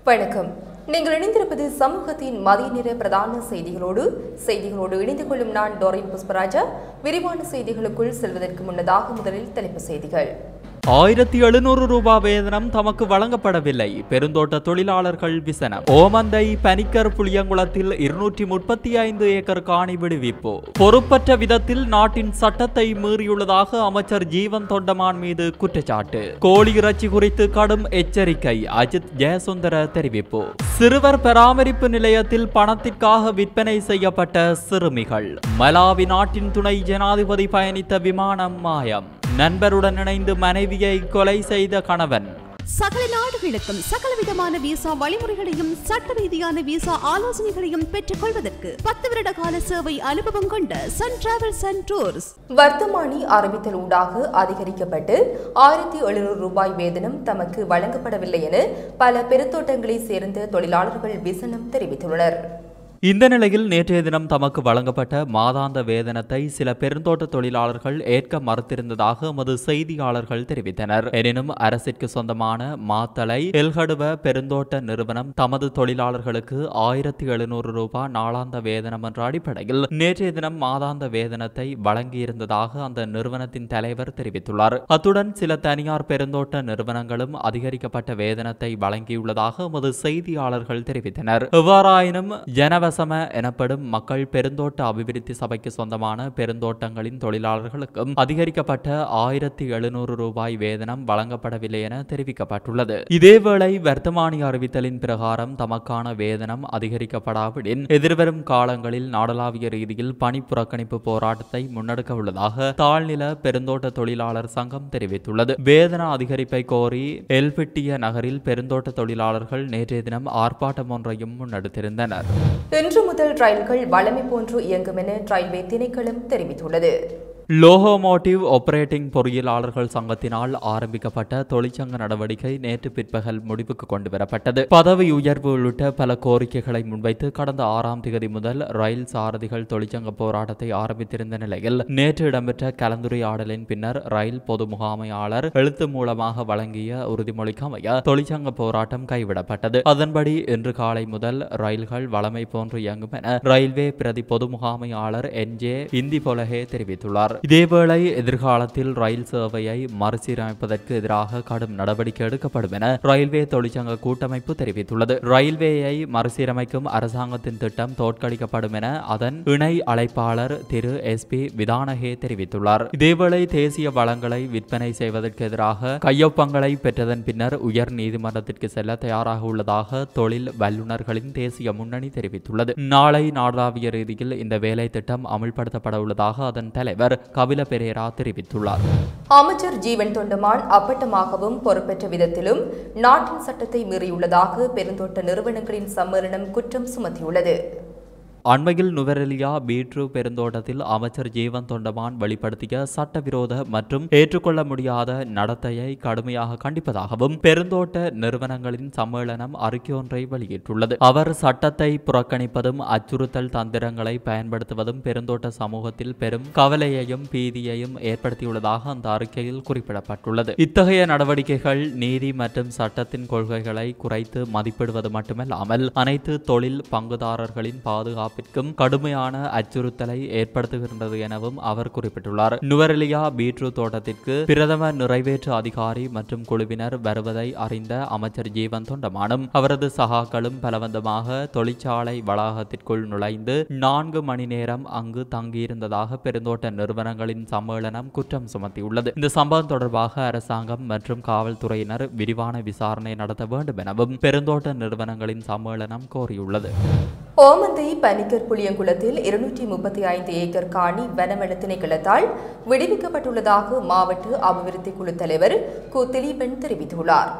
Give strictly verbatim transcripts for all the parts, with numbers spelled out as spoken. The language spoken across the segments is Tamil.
வணக்கம். நீங்கள் இணைந்திருப்பது சமூகத்தின் மதிய நேர பிரதான செய்திகளோடு செய்திகளோடு இணைந்து கொள்ளும் நான் டோரின் புஷ்பராஜா. விரிவான செய்திகளுக்குள் செல்வதற்கு முன்னதாக முதலில் தலைப்பு செய்திகள். ஆயிரத்தி எழுநூறு ரூபாய் வேதனம் தமக்கு வழங்கப்படவில்லை. பெருந்தோட்ட தொழிலாளர்கள் விசனம். ஓமந்தை பனிக்கர் புளியங்குளத்தில் இருநூற்றி முப்பத்தி ஐந்து ஏக்கர் காணி விடுவிப்பு. பொறுப்பற்ற விதத்தில் நாட்டின் சட்டத்தை மீறியுள்ளதாக அமைச்சர் ஜீவன் தொண்டமான் மீது குற்றச்சாட்டு. கோழி இறைச்சி குறித்து கடும் எச்சரிக்கை. அஜித் ஜெயசுந்தர தெரிவிப்பு. சிறுவர் பராமரிப்பு நிலையத்தில் பணத்திற்காக விற்பனை செய்யப்பட்ட சிறுமிகள். மலாவி நாட்டின் துணை ஜனாதிபதி பயணித்த விமானம் மாயம். நண்பருடன் இணைந்து மனைவியை கொலை செய்த கணவன். சகல நாடுகளுக்கும் சகலவிதமான விசா வழிமுறைகளையும் சட்ட ரீதியான விசா ஆலோசனைகளையும் பெற்றுக் கொள்வதற்கு பத்து வருட கால சேவை அனுபவம் கொண்ட சன் டிராவல்ஸ் அண்ட் டூர்ஸ். வர்த்தமானி அறிவித்தல் ஊடாக அதிகரிக்கப்பட்டு ஆயிரத்தி எழுநூறு ரூபாய் வேதனம் தமக்கு வழங்கப்படவில்லை என பல பெருந்தோட்டங்களை சேர்ந்த தொழிலாளர்கள் விசனம் தெரிவித்துள்ளனர். இந்த நிலையில் நேற்றைய தினம் தமக்கு வழங்கப்பட்ட மாதாந்த வேதனத்தை சில பெருந்தோட்ட தொழிலாளர்கள் ஏற்க மறுத்திருந்ததாக எமது செய்தியாளர்கள் தெரிவித்தனர். எனினும் அரசிற்கு சொந்தமான மாத்தளை எல்கடுவ பெருந்தோட்ட நிறுவனம் தமது தொழிலாளர்களுக்கு ஆயிரத்தி எழுநூறு ரூபாய் நாளாந்த வேதனம் என்ற அடிப்படையில் நேற்றைய தினம் மாதாந்த வேதனத்தை வழங்கியிருந்ததாக அந்த நிறுவனத்தின் தலைவர் தெரிவித்துள்ளார். அத்துடன் சில தனியார் பெருந்தோட்ட நிறுவனங்களும் அதிகரிக்கப்பட்ட வேதனத்தை வழங்கியுள்ளதாக எமது செய்தியாளர்கள் தெரிவித்தனர். எவ்வாறாயினும் ஜனவ எனப்படும் மக்கள் பெருந்தோட்ட அபிவிருத்தி சபைக்கு சொந்தமான பெருந்தோட்டங்களின் தொழிலாளர்களுக்கும் அதிகரிக்கப்பட்ட ஆயிரத்தி எழுநூறு ரூபாய் வேதனம் வழங்கப்படவில்லை என தெரிவிக்கப்பட்டுள்ளது. இதேவேளை வர்த்தமானி அறிவித்தலின் பிரகாரம் தமக்கான வேதனம் அதிகரிக்கப்படாவிடின் எதிர்வரும் காலங்களில் நாடளாவிய ரீதியில் பணி புறக்கணிப்பு போராட்டத்தை முன்னெடுக்க உள்ளதாக தாழ்நில பெருந்தோட்ட தொழிலாளர் சங்கம் தெரிவித்துள்ளது. வேதன அதிகரிப்பை கோரி எல்பிட்டிய நகரில் பெருந்தோட்ட தொழிலாளர்கள் நேற்றைய தினம் ஆர்ப்பாட்டம் ஒன்றையும் முன்னெடுத்திருந்தனர். இன்று முதல் ரயில்கள் வழமை போன்று இயங்கும் என ரயில்வே திணைக்களம் தெரிவித்துள்ளது. லோகோமோட்டிவ் ஆபரேட்டிங் பொறியியலாளர்கள் சங்கத்தினால் ஆரம்பிக்கப்பட்ட தொழிற்சங்க நடவடிக்கை நேற்று பிற்பகல் முடிவுக்கு கொண்டுவரப்பட்டது. பதவி உயர்வு உள்ளிட்ட பல கோரிக்கைகளை முன்வைத்து கடந்த ஆறாம் தேதி முதல் ரயில் சாரதிகள் தொழிற்சங்க போராட்டத்தை ஆரம்பித்திருந்த நிலையில் நேற்று இடம்பெற்ற கலந்துரையாடலின் பின்னர் ரயில் பொது முகாமையாளர் எழுத்து மூலமாக வழங்கிய உறுதிமொழிக்கு அமைய தொழிற்சங்க போராட்டம் கைவிடப்பட்டது. அதன்படி இன்று காலை முதல் ரயில்கள் வழமை போன்று இயங்கும் என ரயில்வே பிரதி பொது முகாமையாளர் என் ஜே இந்தி பொலகே தெரிவித்துள்ளார். இதேவேளை எதிர்காலத்தில் ரயில் சேவையை மறுசீரமைப்பதற்கு எதிராக கடும் நடவடிக்கை எடுக்கப்படும் என ரயில்வே தொழிற்சங்க கூட்டமைப்பு தெரிவித்துள்ளது. ரயில்வேயை மறுசீரமைக்கும் அரசாங்கத்தின் திட்டம் தோற்கடிக்கப்படும் என அதன் இணை அழைப்பாளர் திரு எஸ் பி விதானகே தெரிவித்துள்ளார். இதேவேளை தேசிய வளங்களை விற்பனை செய்வதற்கு எதிராக கையொப்பங்களை பெற்றதன் பின்னர் உயர் நீதிமன்றத்திற்கு செல்ல தயாராக உள்ளதாக தொழில் வல்லுநர்களின் தேசிய முன்னணி தெரிவித்துள்ளது. நாளை நாடாவிய ரீதியில் இந்த வேலை திட்டம் அமல்படுத்தப்பட உள்ளதாக அதன் தலைவர் கபில பெரேரா தெரிவித்துள்ளார். அமைச்சர் ஜீவன் தொண்டமான் அப்பட்டமாகவும் பொறுப்பற்ற விதத்திலும் நாட்டின் சட்டத்தை மீறியுள்ளதாக பெருந்தோட்ட நிறுவனங்களின் சம்மேளனம் குற்றம் சுமத்தியுள்ளது. அண்மையில் நுவரெலியா பீட்ரு பெருந்தோட்டத்தில் அமைச்சர் ஜீவன் தொண்டமான் வெளிப்படுத்திய சட்டவிரோத மற்றும் ஏற்றுக்கொள்ள முடியாத நடத்தையை கடுமையாக கண்டிப்பதாகவும் பெருந்தோட்ட நிறுவனங்களின் சம்மேளனம் அறிக்கை ஒன்றை வெளியிட்டுள்ளது. அவர் சட்டத்தை புறக்கணிப்பதும் அச்சுறுத்தல் தந்திரங்களை பயன்படுத்துவதும் பெருந்தோட்ட சமூகத்தில் பெரும் கவலையையும் பீதியையும் ஏற்படுத்தியுள்ளதாக அந்த அறிக்கையில் குறிப்பிடப்பட்டுள்ளது. இத்தகைய நடவடிக்கைகள் நீதி மற்றும் சட்டத்தின் கொள்கைகளை குறைத்து மதிப்பிடுவது மட்டுமல்லாமல் அனைத்து தொழில் பங்குதாரர்களின் பாதுகாப்பு கடுமையான அச்சுறுத்தலை ஏற்படுத்துகின்றது எனவும் அவர் குறிப்பிட்டுள்ளார். நுவரெலியா பீட்ரு தோட்டத்திற்கு பிரதம நிறைவேற்று அதிகாரி மற்றும் குழுவினர் வருவதை அறிந்த அமைச்சர் ஜீவன் தொண்டமானும் அவரது சகாக்களும் பலவந்தமாக தொழிற்சாலை வளாகத்திற்குள் நுழைந்து நான்கு மணி நேரம் அங்கு தங்கியிருந்ததாக பெருந்தோட்ட நிறுவனங்களின் சம்மேளனம் குற்றம் சுமத்தியுள்ளது. இந்த சம்பவம் தொடர்பாக அரசாங்கம் மற்றும் காவல்துறையினர் விரிவான விசாரணை நடத்த வேண்டும் எனவும் பெருந்தோட்ட நிறுவனங்களின் சம்மேளனம் கோரியுள்ளது. ஓமந்தை பனிக்கர் புளியங்குளத்தில் இருநூற்றி முப்பத்தி ஐந்து ஏக்கர் காணி வனவள திணைக்களத்தால் விடுவிக்கப்பட்டுள்ளதாக மாவட்ட அபிவிருத்தி குழு தலைவர் கு திலீபன் தெரிவித்துள்ளார்.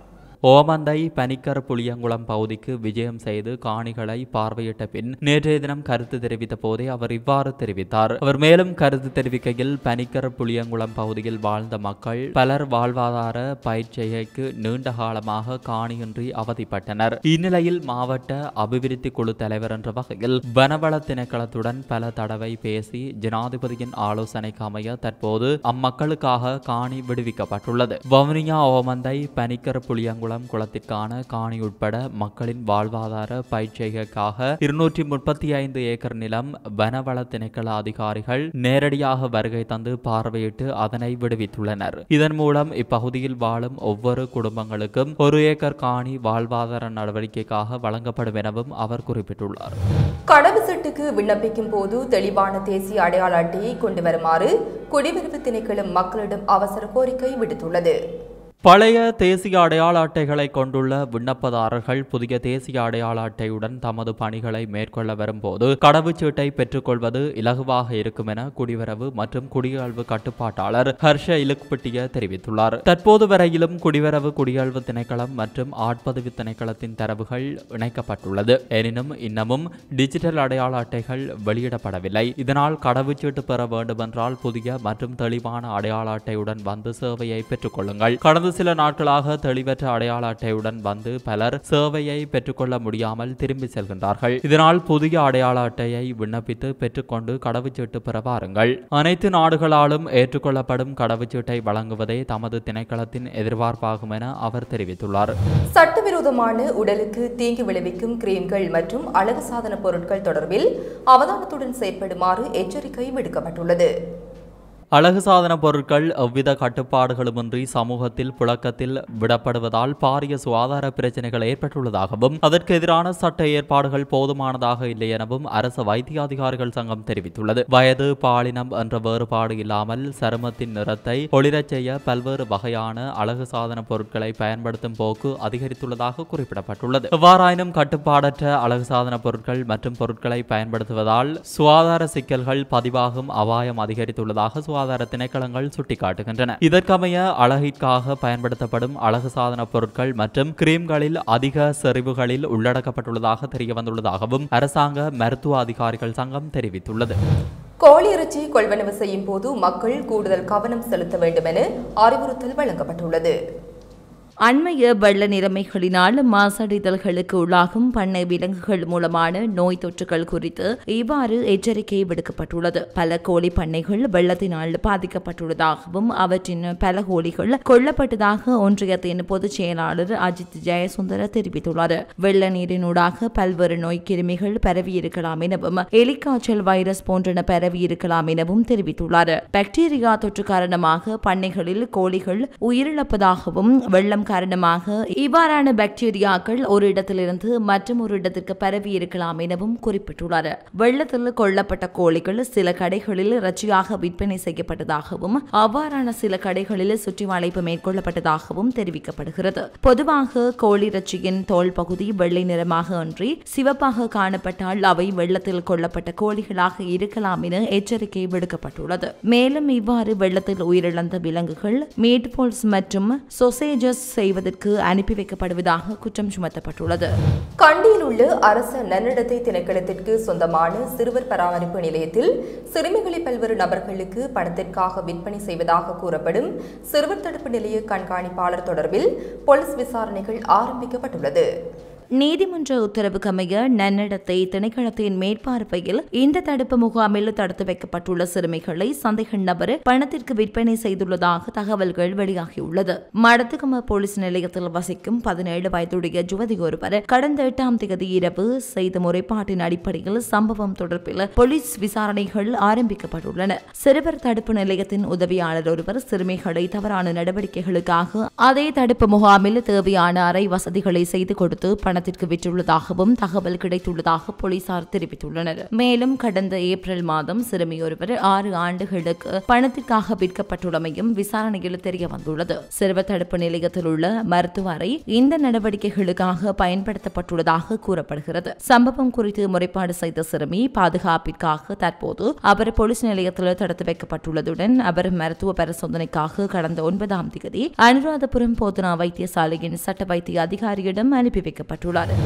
ஓமந்தை பனிக்கர் புளியங்குளம் பகுதிக்கு விஜயம் செய்து காணிகளை பார்வையிட்ட பின் நேற்றைய தினம் கருத்து தெரிவித்த போதே அவர் இவ்வாறு தெரிவித்தார். அவர் மேலும் கருத்து தெரிவிக்கையில் பனிக்கர் புளியங்குளம் பகுதியில் வாழ்ந்த மக்கள் பலர் வாழ்வாதார பயிற்சிக்கு நீண்ட காலமாக காணியின்றி அவதிப்பட்டனர். இந்நிலையில் மாவட்ட அபிவிருத்தி குழு தலைவர் என்ற வகையில் வனவள திணைக்களத்துடன் பல தடவை பேசி ஜனாதிபதியின் ஆலோசனைக்கு அமைய தற்போது அம்மக்களுக்காக காணி விடுவிக்கப்பட்டுள்ளது. வவுனியா ஓமந்தை பனிக்கர் புளியங்குளம் நீர்வளம் குளத்திற்கான காணி உட்பட மக்களின் வாழ்வாதார பயிற்சிகளுக்காக இருநூற்றி முப்பத்தி ஐந்து ஏக்கர் நிலம் வனவள திணைக்கள அதிகாரிகள் நேரடியாக வருகை தந்து பார்வையிட்டு அதனை விடுவித்துள்ளனர். இதன் மூலம் இப்பகுதியில் வாழும் ஒவ்வொரு குடும்பங்களுக்கும் ஒரு ஏக்கர் காணி வாழ்வாதார நடவடிக்கைக்காக வழங்கப்படும் எனவும் அவர் குறிப்பிட்டுள்ளார். கடவுச்சீட்டுக்கு விண்ணப்பிக்கும் போது தெளிவான தேசிய அடையாள அட்டையை கொண்டு வருமாறு குடிவரவு திணைக்களம் மக்களிடம் அவசர கோரிக்கை விடுத்துள்ளது. பழைய தேசிய அடையாள அட்டைகளை கொண்டுள்ள விண்ணப்பதாரர்கள் புதிய தேசிய அடையாள அட்டையுடன் தமது பணிகளை மேற்கொள்ள வரும்போது கடவுச்சீட்டை பெற்றுக்கொள்வது இலகுவாக இருக்கும் என குடிவரவு மற்றும் குடியல்வு கட்டுப்பாட்டாளர் ஹர்ஷ இலுக்பட்டிய தெரிவித்துள்ளார். தற்போது வரையிலும் குடிவரவு குடியல்வு திணைக்களம் மற்றும் ஆட்பதிவு திணைக்களத்தின் தரவுகள் இணைக்கப்பட்டுள்ளது. எனினும் இன்னமும் டிஜிட்டல் அடையாள அட்டைகள் வெளியிடப்படவில்லை. இதனால் கடவுச்சீட்டு பெற வேண்டுமென்றால் புதிய மற்றும் தெளிவான அடையாள அட்டையுடன் வந்து சேவையை பெற்றுக் கொள்ளுங்கள். கடந்த சில நாட்களாக தெளிவற்ற அடையாள அட்டையுடன் வந்து பலர் சேவையை பெற்றுக்கொள்ள முடியாமல் திரும்பி செல்கின்றார்கள். இதனால் புதிய அடையாள அட்டையை விண்ணப்பித்து பெற்றுக்கொண்டு கடவுச்சீட்டு பெற வாருங்கள். அனைத்து நாடுகளாலும் ஏற்றுக்கொள்ளப்படும் கடவுச்சீட்டை வழங்குவதே தமது திணைக்களத்தின் எதிர்பார்ப்பாகும் என அவர் தெரிவித்துள்ளார். சட்டவிரோதமான உடலுக்கு தீங்கு விளைவிக்கும் கிரீம்கள் மற்றும் அழகு சாதன பொருட்கள் தொடர்பில் அவதானத்துடன் செயற்படுமாறு எச்சரிக்கை விடுக்கப்பட்டுள்ளது. அழகு சாதன பொருட்கள் எவ்வித கட்டுப்பாடுகளுமின்றி சமூகத்தில் புழக்கத்தில் விடப்படுவதால் பாரிய சுகாதார பிரச்சனைகள் ஏற்பட்டுள்ளதாகவும் அதற்கு எதிரான சட்ட ஏற்பாடுகள் போதுமானதாக இல்லை எனவும் அரசு வைத்திய அதிகாரிகள் சங்கம் தெரிவித்துள்ளது. வயது, பாலினம் என்ற வேறுபாடு இல்லாமல் சருமத்தின் நிறத்தை ஒளிரச் செய்ய பல்வேறு வகையான அழகு சாதன பொருட்களை பயன்படுத்தும் போக்கு அதிகரித்துள்ளதாக குறிப்பிடப்பட்டுள்ளது. எவ்வாறாயினும் கட்டுப்பாடற்ற அழகு சாதன பொருட்கள் மற்றும் பொருட்களை பயன்படுத்துவதால் சுகாதார சிக்கல்கள் பதிவாகும் அபாயம் அதிகரித்துள்ளதாக சுகாதார திணைக்களங்கள் சுட்டிக்காட்டுகின்றன. இதற்கமைய அழகிற்காக பயன்படுத்தப்படும் அழகு சாதன பொருட்கள் மற்றும் கிரீம்களில் அதிக செறிவுகளில் உள்ளடக்கப்பட்டுள்ளதாக தெரியவந்துள்ளதாகவும் அரசாங்க மருத்துவ அதிகாரிகள் சங்கம் தெரிவித்துள்ளது. கோழி இறைச்சி கொள்வனவு செய்யும் போது மக்கள் கூடுதல் கவனம் செலுத்த வேண்டும் என அறிவுறுத்தல் வழங்கப்பட்டுள்ளது. அண்மைய வெள்ள நிலைமைகளினால் மாசடைதல்களுக்கு உள்ளாகும் பண்ணை விலங்குகள் மூலமான நோய் தொற்றுகள் குறித்து இவ்வாறு எச்சரிக்கை விடுக்கப்பட்டுள்ளது. பல கோழி பண்ணைகள் வெள்ளத்தினால் பாதிக்கப்பட்டுள்ளதாகவும் அவற்றின் பல கோழிகள் கொல்லப்பட்டதாக ஒன்றியத்தின் பொதுச் செயலாளர் அஜித் ஜெயசுந்தர தெரிவித்துள்ளார். வெள்ள நீரினூடாக பல்வேறு நோய் கிருமிகள் பரவியிருக்கலாம் எனவும் எலிக்காய்ச்சல் வைரஸ் போன்றன பரவியிருக்கலாம் எனவும் தெரிவித்துள்ளார். பாக்டீரியா தொற்று காரணமாக பண்ணைகளில் கோழிகள் உயிரிழப்பதாகவும் வெள்ளம் காரணமாக இவ்வாறான பாக்டீரியாக்கள் ஒரு இடத்திலிருந்து மற்றும் ஒரு இடத்திற்கு பரவி இருக்கலாம் எனவும் குறிப்பிட்டுள்ளார். வெள்ளத்தில் கொல்லப்பட்ட கோழிகள் சில கடைகளில் இறைச்சியாக விற்பனை செய்யப்பட்டதாகவும் அவ்வாறான சில கடைகளில் சுற்றி வளைப்பு மேற்கொள்ளப்பட்டதாகவும் தெரிவிக்கப்படுகிறது. பொதுவாக கோழி இறைச்சியின் தோல் பகுதி வெள்ளை நிறமாக அன்றி சிவப்பாக காணப்பட்டால் அவை வெள்ளத்தில் கொல்லப்பட்ட கோழிகளாக இருக்கலாம் என எச்சரிக்கை விடுக்கப்பட்டுள்ளது. மேலும் இவ்வாறு வெள்ளத்தில் உயிரிழந்த விலங்குகள் மீட்பால்ஸ் மற்றும் சொசேஜஸ் செய்வதற்கு அனுப்பி வைக்கப்படுவதாக குற்றம் சுமத்தப்பட்டுள்ளது. கண்டியில் உள்ள அரசு நன்னடத்தை திணைக்களத்திற்கு சொந்தமான சிறுவர் பராமரிப்பு நிலையத்தில் சிறுமிகளை பல்வேறு நபர்களுக்கு பணத்திற்காக விற்பனை செய்வதாக கூறப்படும் சிறுவர் தடுப்பு நிலைய கண்காணிப்பாளர் தொடர்பில் போலீஸ் விசாரணைகள் ஆரம்பிக்கப்பட்டுள்ளது. நீதிமன்ற உத்தரவுக்கமைய நன்னடத்தை திணைக்களத்தின் மேற்பார்வையில் இந்த தடுப்பு முகாமில் தடுத்து வைக்கப்பட்டுள்ள சிறுமிகளை சந்தேக நபர் பணத்திற்கு விற்பனை செய்துள்ளதாக தகவல்கள் வெளியாகியுள்ளது. மடத்துக்கம போலீஸ் நிலையத்தில் வசிக்கும் பதினேழு வயதுடைய யுவதி ஒருவர் கடந்த எட்டாம் தேதி இரவு செய்த முறைப்பாட்டின் அடிப்படையில் சம்பவம் தொடர்பில் போலீஸ் விசாரணைகள் ஆரம்பிக்கப்பட்டுள்ளன. சிறுவர் தடுப்பு நிலையத்தின் உதவியாளர் ஒருவர் சிறுமிகளை தவறான நடவடிக்கைகளுக்காக அதே தடுப்பு முகாமில் தேவையான அறை வசதிகளை செய்து கொடுத்து பணத்திற்கு விற்றுள்ளதாகவும் தகவல் கிடைத்துள்ளதாக போலீசார் தெரிவித்துள்ளனர். மேலும் கடந்த ஏப்ரல் மாதம் சிறுமியொருவர் ஆறு ஆண்டுகளுக்கு பணத்திற்காக விற்கப்பட்டுள்ளமையும் விசாரணையில் தெரிய வந்துள்ளது. சிறுவர் தடுப்பு நிலையத்தில் உள்ள மருத்துவ அறை இந்த நடவடிக்கைகளுக்காக பயன்படுத்தப்பட்டுள்ளதாக கூறப்படுகிறது. சம்பவம் குறித்து முறைப்பாடு செய்த சிறுமி பாதுகாப்பிற்காக தற்போது அவர் போலீஸ் நிலையத்தில் தடுத்து வைக்கப்பட்டுள்ளதுடன் அவர் மருத்துவ பரிசோதனைக்காக கடந்த ஒன்பதாம் தேதி அனுராதபுரம் போதனா வைத்தியசாலையின் சட்ட வைத்திய அதிகாரியிடம் அனுப்பி வைக்கப்பட்டுள்ளார்.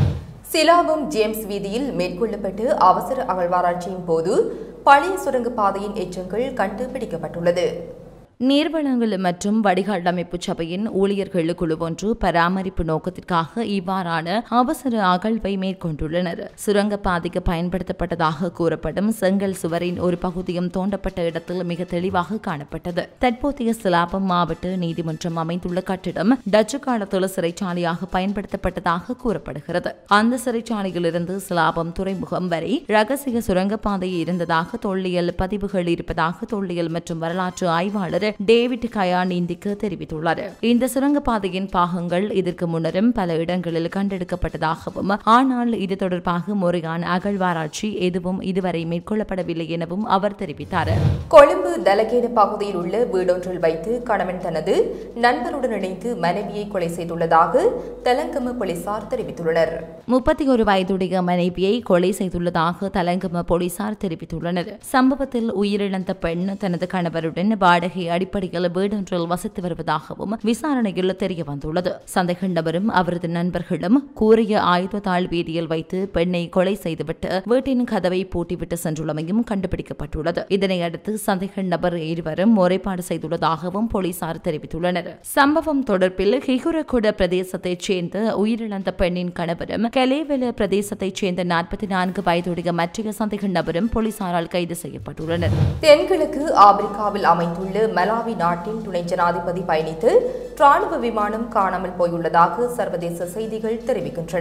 சிலாபம் ஜேம்ஸ் வீதியில் மேற்கொள்ளப்பட்டு அவசர அகழ்வாராய்ச்சியின் போது பழைய சுரங்க பாதையின் எச்சங்கள் கண்டுபிடிக்கப்பட்டுள்ளது. நீர்வளங்கள் மற்றும் வடிகால் அமைப்பு சபையின் ஊழியர்கள் குழு ஒன்று பராமரிப்பு நோக்கத்திற்காக இவ்வாறான அவசர அகழ்வை மேற்கொண்டுள்ளனர். சுரங்கப்பாதைக்கு பயன்படுத்தப்பட்டதாக கூறப்படும் செங்கல் சுவரின் ஒரு பகுதியும் தோண்டப்பட்ட இடத்தில் மிக தெளிவாக காணப்பட்டது. தற்போதைய சிலாபம் மாவட்ட நீதிமன்றம் அமைந்துள்ள கட்டிடம் டச்சு காலத்தில் சிறைச்சாலையாக பயன்படுத்தப்பட்டதாக கூறப்படுகிறது. அந்த சிறைச்சாலையிலிருந்து சிலாபம் துறைமுகம் வரை ரகசிய சுரங்கப்பாதை இருந்ததாக தொல்லியல் பதிவுகள் இருப்பதாக தொல்லியல் மற்றும் வரலாற்று ஆய்வாளர் டேவிட் கயான் இந்திக்கு தெரிவித்துள்ளார். இந்த சுரங்கப்பாதையின் பாகங்கள் இதற்கு முன்னரும் பல இடங்களில் கண்டெடுக்கப்பட்டதாகவும், ஆனால் இது தொடர்பாக முறையான அகழ்வாராய்ச்சி எதுவும் இதுவரை மேற்கொள்ளப்படவில்லை எனவும் அவர் தெரிவித்தார். கொழும்பு தலகேன பகுதியில் உள்ள வீடொன்றில் வைத்து கணவன் தனது நண்பருடன் இணைந்து மனைவியை கொலை செய்துள்ளதாக தலங்கம போலீசார் தெரிவித்துள்ளனர். முப்பத்தி ஒரு வயதுடைய மனைவியை கொலை செய்துள்ளதாக தலங்கம போலீசார் தெரிவித்துள்ளனர். சம்பவத்தில் உயிரிழந்த பெண் தனது கணவருடன் வாடகை அடிப்படையில் வீடொன்றில் வசித்து வருவதாகவும் விசாரணையில் தெரிய வந்துள்ளது. சந்தேக நபரும் அவரது நண்பர்களும் கூறிய ஆயுதத்தாள் வீதியில் வைத்து பெண்ணை கொலை செய்துவிட்டு வீட்டின் கதவை பூட்டிவிட்டு சென்றுள்ளமையும் கண்டுபிடிக்கப்பட்டுள்ளது. இதனையடுத்து சந்தேக நபர் இருவரும் முறைப்பாடு செய்துள்ளதாகவும் போலீசார் தெரிவித்துள்ளனர். சம்பவம் தொடர்பில் ஹிகுரகுட பிரதேசத்தைச் சேர்ந்த உயிரிழந்த பெண்ணின் கணவரும் கலேவெல பிரதேசத்தைச் சேர்ந்த நாற்பத்தி நான்கு வயதுடைய மற்ற சந்தேக நபரும் போலீசாரால் கைது செய்யப்பட்டுள்ளனர். தென்கிழக்கு ஆப்பிரிக்காவில் அமைந்துள்ள மலாவி நாட்டின் துணை ஜனாதிபதி பயணித்து ராணுவ விமானம் காணாமல் போயுள்ளதாக சர்வதேச செய்திகள் தெரிவிக்கின்றன.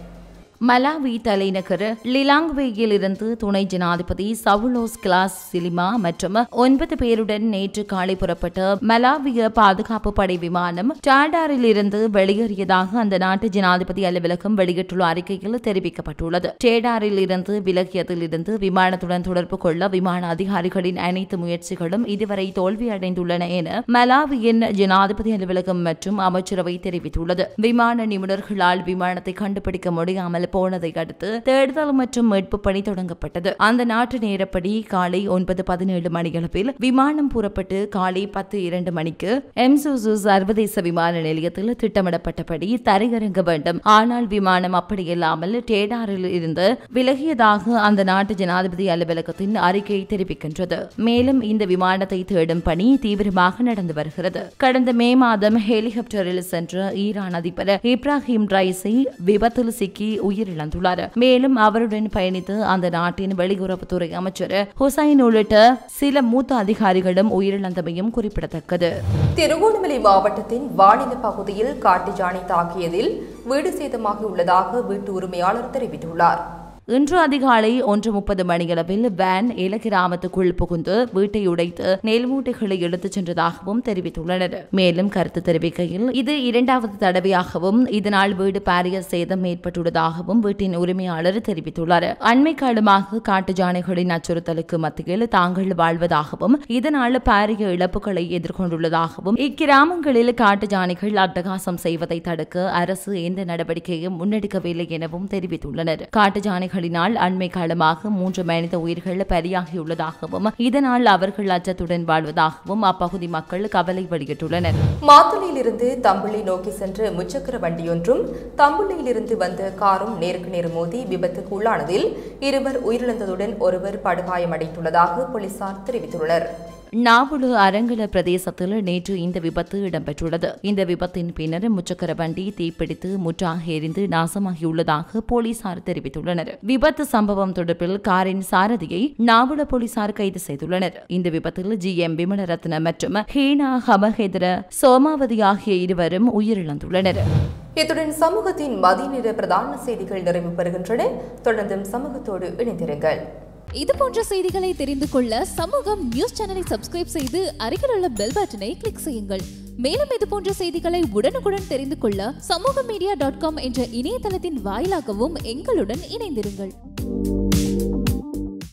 மலாவி தலைநகர் லிலாங்வேயில் இருந்து துணை ஜனாதிபதி சவுலோஸ் கிளாஸ் சிலிமா மற்றும் ஒன்பது பேருடன் நேற்று காலை புறப்பட்ட மலாவிய பாதுகாப்பு படை விமானம் டாடாரில் இருந்து வெளியேறியதாக அந்த நாட்டு ஜனாதிபதி அலுவலகம் வெளியிட்டுள்ள அறிக்கையில் தெரிவிக்கப்பட்டுள்ளது. டேடாரில் இருந்து விலகியதில் இருந்து விமானத்துடன் தொடர்பு கொள்ள விமான அதிகாரிகளின் அனைத்து முயற்சிகளும் இதுவரை தோல்வியடைந்துள்ளன என மலாவியின் ஜனாதிபதி அலுவலகம் மற்றும் அமைச்சரவை தெரிவித்துள்ளது. விமான நிபுணர்களால் விமானத்தை கண்டுபிடிக்க முடியாமல் போனதை அடுத்து தேடுதல் மற்றும் மீட்பு பணி தொடங்கப்பட்டது. அந்த நாட்டு நேரப்படி காலை ஒன்பது பதினேழு மணியளவில் விமானம் புறப்பட்டு காலை பத்து இரண்டு மணிக்கு எம்சூசு சர்வதேச விமான நிலையத்தில் திட்டமிடப்பட்டபடி தரையிறங்க வேண்டும். ஆனால் விமானம் அப்படியில்லாமல் டேடாரில் இருந்து விலகியதாக அந்த நாட்டு ஜனாதிபதி அலுவலகத்தின் அறிக்கை தெரிவிக்கின்றது. மேலும் இந்த விமானத்தை தேடும் பணி தீவிரமாக நடந்து வருகிறது. கடந்த மே மாதம் ஹெலிகாப்டரில் சென்ற ஈரான் அதிபர் இப்ராஹிம் ரைசி விபத்தில் சிக்கி உயிரிழந்துள்ளார். மேலும் அவருடன் பயணித்து அந்த நாட்டின் வெளியுறவுத்துறை அமைச்சர் ஹுசைன் உள்ளிட்ட சில மூத்த அதிகாரிகளும் உயிரிழந்தமையும் குறிப்பிடத்தக்கது. திருகோணமலை மாவட்டத்தின் வானிலை பகுதியில் காட்டு யானை தாக்கியதில் வீடு சேதமாகி உள்ளதாக வீட்டு உரிமையாளர் தெரிவித்துள்ளார். இன்று அதிகாலை ஒன்று முப்பது மணியளவில் வேன் ஏலகிராமத்துக்குள் புகுந்து வீட்டை உடைத்து நெல் மூட்டைகளை எடுத்துச் சென்றதாகவும் தெரிவித்துள்ளனர். மேலும் கருத்து தெரிவிக்கையில் இது இரண்டாவது தடவையாகவும் இதனால் வீடு பாரிய சேதம் ஏற்பட்டுள்ளதாகவும் வீட்டின் உரிமையாளர் தெரிவித்துள்ளார். அண்மை காலமாக காட்டு யானைகளின் அச்சுறுத்தலுக்கு மத்தியில் தாங்கள் வாழ்வதாகவும் இதனால் பாரிய இழப்புகளை எதிர்கொண்டுள்ளதாகவும் இக்கிராமங்களில் காட்டு யானைகள் அட்டகாசம் செய்வதை தடுக்க அரசு எந்த நடவடிக்கையும் முன்னெடுக்கவில்லை எனவும் தெரிவித்துள்ளனர். காட்டு யானைகள் அண்மை காலமாக மூன்று மனித உயிர்கள் பலியாகியுள்ளதாகவும் இதனால் அவர்கள் அச்சத்துடன் வாழ்வதாகவும் அப்பகுதி மக்கள் கவலை வெளியிட்டுள்ளனர். மாத்தளையிலிருந்து தம்புள்ளை நோக்கி சென்ற முச்சக்கர வண்டியொன்றும் தம்புள்ளையிலிருந்து வந்த காரும் நேருக்கு நேர் மோதி விபத்துக்கு உள்ளானதில் இருவர் உயிரிழந்ததுடன் ஒருவர் படுகாயமடைந்துள்ளதாக போலீசார் தெரிவித்துள்ளனர். நாவுடு அரங்கல பிரதேசத்தில் நேற்று இந்த விபத்து இடம்பெற்றுள்ளது. இந்த விபத்தின் பின்னர் முச்சக்கர வண்டி தீப்பிடித்து முற்றாக எரிந்து நாசமாகியுள்ளதாக போலீசார் தெரிவித்துள்ளனர். விபத்து சம்பவம் தொடர்பில் காரின் சாரதியை நாவுட போலீசார் கைது செய்துள்ளனர். இந்த விபத்தில் ஜி எம் விமலரத்ன மற்றும் ஹீனா ஹமஹெதர சோமாவதி ஆகிய இருவரும் உயிரிழந்துள்ளனர். இத்துடன் சமூகத்தின் மதிய நேர பிரதான செய்திகள் நிறைவு பெறுகின்றன. தொடர்ந்தும் சமூகத்தோடு இணைந்திருங்கள். இது போன்ற செய்திகளை தெரிந்து கொள்ள சமூகம் நியூஸ் சேனலை சப்ஸ்கிரைப் செய்து அருகில் உள்ள பெல் பட்டனை கிளிக் செய்யுங்கள். மேலும் இது போன்ற செய்திகளை உடனுக்குடன் தெரிந்து கொள்ள சமூக மீடியா டாட் காம் என்ற இணையதளத்தின் வாயிலாகவும் எங்களுடன் இணைந்திருங்கள்.